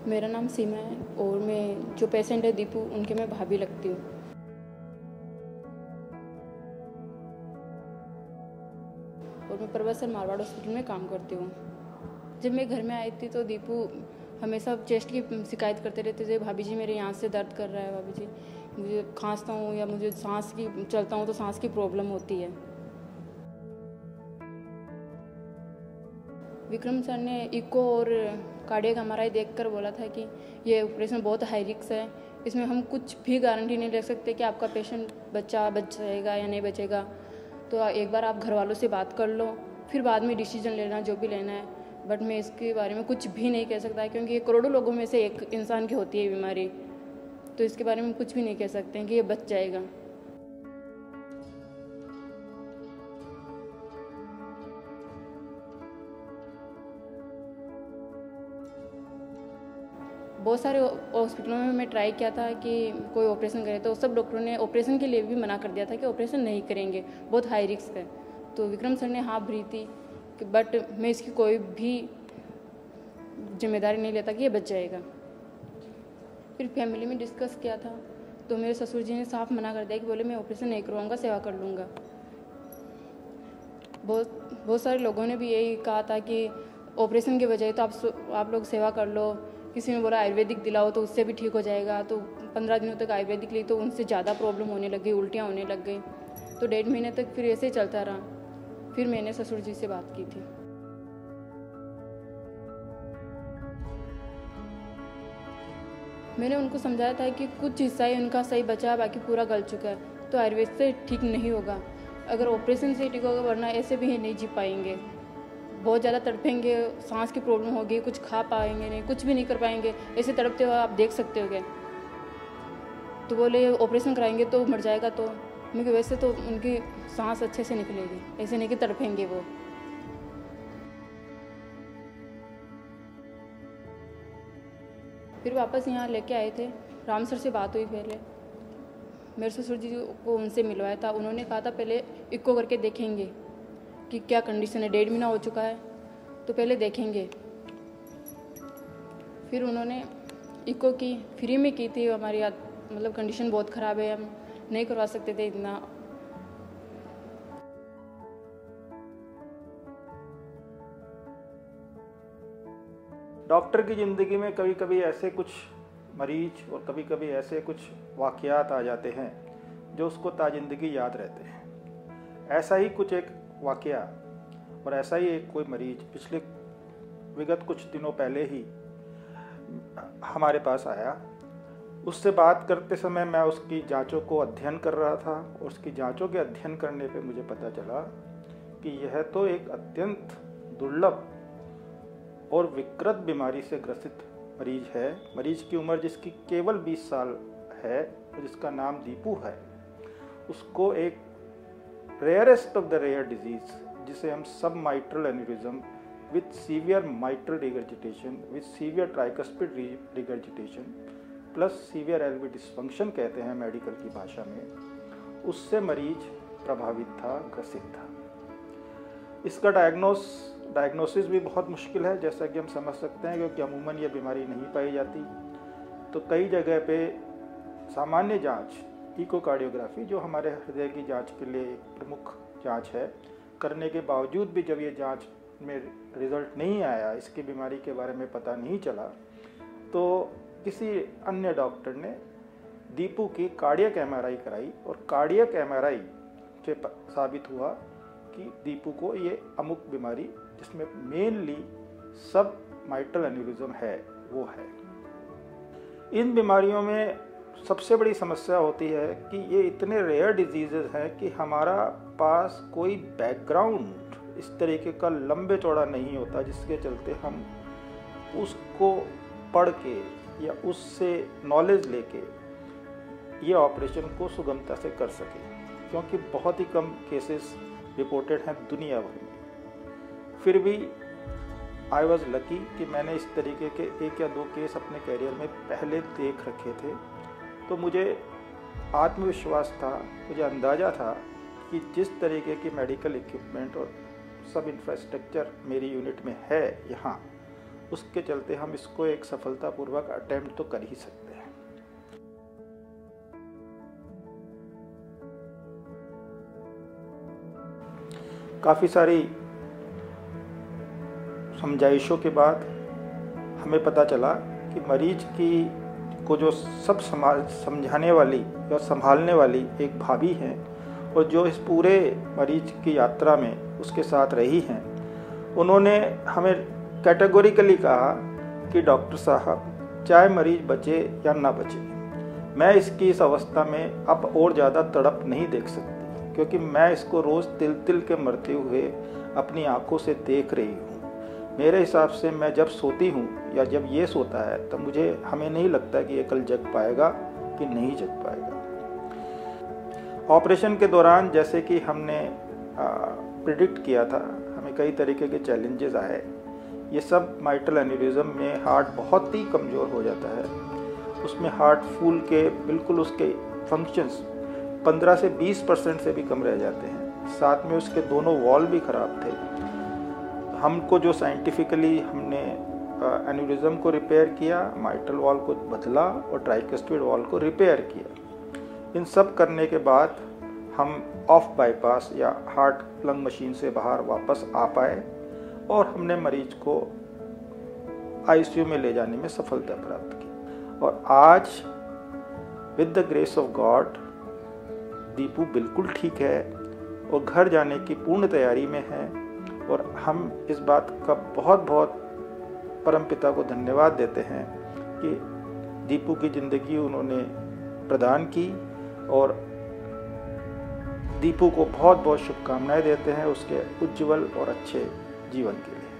मेरा नाम सीमा है और मैं जो पेशेंट है दीपू उनके मैं भाभी लगती हूँ। और मैं प्रवासन मारवाड़ हॉस्पिटल में काम करती हूँ। जब मैं घर में आई थी तो दीपू हमेशा चेस्ट की शिकायत करते रहते थे, भाभी जी मेरे यहाँ से दर्द कर रहा है, भाभी जी मुझे खांसता हूँ या मुझे सांस की चलता हूँ तो सांस की प्रॉब्लम होती है। विक्रम सर ने इको और कार्डियक एमआरआई देखकर बोला था कि ये ऑपरेशन बहुत हाई रिस्क है, इसमें हम कुछ भी गारंटी नहीं ले सकते कि आपका पेशेंट बच जाएगा या नहीं बचेगा। तो एक बार आप घर वालों से बात कर लो, फिर बाद में डिसीजन लेना जो भी लेना है। बट मैं इसके बारे में कुछ भी नहीं कह सकता क्योंकि ये करोड़ों लोगों में से एक इंसान की होती है बीमारी, तो इसके बारे में कुछ भी नहीं कह सकते हैं कि ये बच जाएगा। बहुत सारे हॉस्पिटलों में मैं ट्राई किया था कि कोई ऑपरेशन करे, तो सब डॉक्टरों ने ऑपरेशन के लिए भी मना कर दिया था कि ऑपरेशन नहीं करेंगे, बहुत हाई रिस्क है। तो विक्रम सर ने हाँ भरी थी, बट मैं इसकी कोई भी जिम्मेदारी नहीं लेता कि ये बच जाएगा। फिर फैमिली में डिस्कस किया था तो मेरे ससुर जी ने साफ मना कर दिया कि बोले मैं ऑपरेशन नहीं करवाऊँगा, सेवा कर लूँगा। बहुत सारे लोगों ने भी यही कहा था कि ऑपरेशन के बजाय तो आप लोग सेवा कर लो। किसी ने बोला आयुर्वेदिक दिलाओ तो उससे भी ठीक हो जाएगा, तो 15 दिनों तक आयुर्वेदिक ली तो उनसे ज़्यादा प्रॉब्लम होने लग गई, उल्टियाँ होने लग गई। तो 1.5 महीने तक फिर ऐसे ही चलता रहा। फिर मैंने ससुर जी से बात की थी। मैंने उनको समझाया था कि कुछ हिस्सा ही उनका सही बचा है, बाकी पूरा गल चुका है, तो आयुर्वेद से ठीक नहीं होगा। अगर ऑपरेशन से ठीक होगा, वरना ऐसे भी नहीं जी पाएंगे, बहुत ज़्यादा तड़पेंगे, सांस की प्रॉब्लम होगी, कुछ खा पाएंगे नहीं, कुछ भी नहीं कर पाएंगे, ऐसे तड़पते हुए आप देख सकते हो। तो बोले ऑपरेशन कराएंगे तो मर जाएगा, तो मैं वैसे तो उनकी सांस अच्छे से निकलेगी, ऐसे नहीं कि तड़पेंगे वो। फिर वापस यहाँ लेके आए थे, राम सर से बात हुई पहले, मेरे ससुर जी को उनसे मिलवाया था। उन्होंने कहा था पहले इको करके देखेंगे कि क्या कंडीशन है, 1.5 महीना हो चुका है तो पहले देखेंगे। फिर उन्होंने इको की, फ्री में की थी। हमारी मतलब कंडीशन बहुत ख़राब है, हम नहीं करवा सकते थे इतना। डॉक्टर की ज़िंदगी में कभी कभी ऐसे कुछ मरीज और कभी कभी ऐसे कुछ वाक़यात आ जाते हैं जो उसको ताज़िंदगी याद रहते हैं। ऐसा ही कुछ एक वाक़या और ऐसा ही एक कोई मरीज पिछले विगत कुछ दिनों पहले ही हमारे पास आया। उससे बात करते समय मैं उसकी जांचों को अध्ययन कर रहा था और उसकी जांचों के अध्ययन करने पे मुझे पता चला कि यह तो एक अत्यंत दुर्लभ और विकृत बीमारी से ग्रसित मरीज है। मरीज की उम्र जिसकी केवल 20 साल है और जिसका नाम दीपू है, उसको एक rarest of the rare disease, जिसे हम सब mitral aneurysm with severe mitral regurgitation with severe tricuspid regurgitation plus severe LV dysfunction कहते हैं मेडिकल की भाषा में, उससे मरीज प्रभावित था, ग्रसित था। इसका डायग्नोसिस भी बहुत मुश्किल है, जैसा कि हम समझ सकते हैं, क्योंकि अमूमन ये बीमारी नहीं पाई जाती। तो कई जगह पे सामान्य जांच इकोकार्डियोग्राफी, जो हमारे हृदय की जांच के लिए एक प्रमुख जांच है, करने के बावजूद भी जब ये जांच में रिजल्ट नहीं आया, इसकी बीमारी के बारे में पता नहीं चला, तो किसी अन्य डॉक्टर ने दीपू की कार्डियक एमआरआई कराई और कार्डियक एमआरआई से साबित हुआ कि दीपू को ये अमुक बीमारी, जिसमें मेनली सब माइट्रल एन्यूरिज्म है, वो है। इन बीमारियों में सबसे बड़ी समस्या होती है कि ये इतने रेयर डिजीज़ेस हैं कि हमारा पास कोई बैकग्राउंड इस तरीके का लंबे चौड़ा नहीं होता जिसके चलते हम उसको पढ़ के या उससे नॉलेज लेके ये ऑपरेशन को सुगमता से कर सकें, क्योंकि बहुत ही कम केसेस रिपोर्टेड हैं दुनिया भर में। फिर भी आई वॉज लकी कि मैंने इस तरीके के 1 या 2 केस अपने कैरियर में पहले देख रखे थे, तो मुझे आत्मविश्वास था, मुझे अंदाज़ा था कि जिस तरीके की मेडिकल इक्विपमेंट और सब इंफ्रास्ट्रक्चर मेरी यूनिट में है यहाँ, उसके चलते हम इसको एक सफलतापूर्वक अटेम्प्ट तो कर ही सकते हैं। काफ़ी सारी समझाइशों के बाद हमें पता चला कि मरीज को जो सब समझाने वाली या संभालने वाली एक भाभी हैं और जो इस पूरे मरीज की यात्रा में उसके साथ रही हैं, उन्होंने हमें कैटेगोरिकली कहा कि डॉक्टर साहब चाहे मरीज बचे या ना बचे, मैं इसकी इस अवस्था में अब और ज़्यादा तड़प नहीं देख सकती, क्योंकि मैं इसको रोज़ तिल तिल के मरते हुए अपनी आंखों से देख रही हूँ। मेरे हिसाब से मैं जब सोती हूँ या जब ये सोता है तब हमें नहीं लगता कि ये कल जग पाएगा कि नहीं जग पाएगा। ऑपरेशन के दौरान जैसे कि हमने प्रिडिक्ट किया था, हमें कई तरीके के चैलेंजेस आए। ये सब माइट्रल एन्यूरिज्म में हार्ट बहुत ही कमज़ोर हो जाता है, उसमें हार्ट फूल के बिल्कुल उसके फंक्शंस 15 से 20% से भी कम रह जाते हैं। साथ में उसके दोनों वॉल भी ख़राब थे। हमको जो साइंटिफिकली हमने एन्यूरिज्म को रिपेयर किया, माइट्रल वॉल को बदला और ट्राइकस्टिड वॉल को रिपेयर किया। इन सब करने के बाद हम ऑफ बाईपास या हार्ट लंग मशीन से बाहर वापस आ पाए और हमने मरीज को आईसीयू में ले जाने में सफलता प्राप्त की। और आज with the grace of God Deepu बिल्कुल ठीक है और घर जाने की पूर्ण तैयारी में है। और हम इस बात का बहुत बहुत परमपिता को धन्यवाद देते हैं कि दीपू की ज़िंदगी उन्होंने प्रदान की, और दीपू को बहुत बहुत शुभकामनाएं देते हैं उसके उज्जवल और अच्छे जीवन के लिए।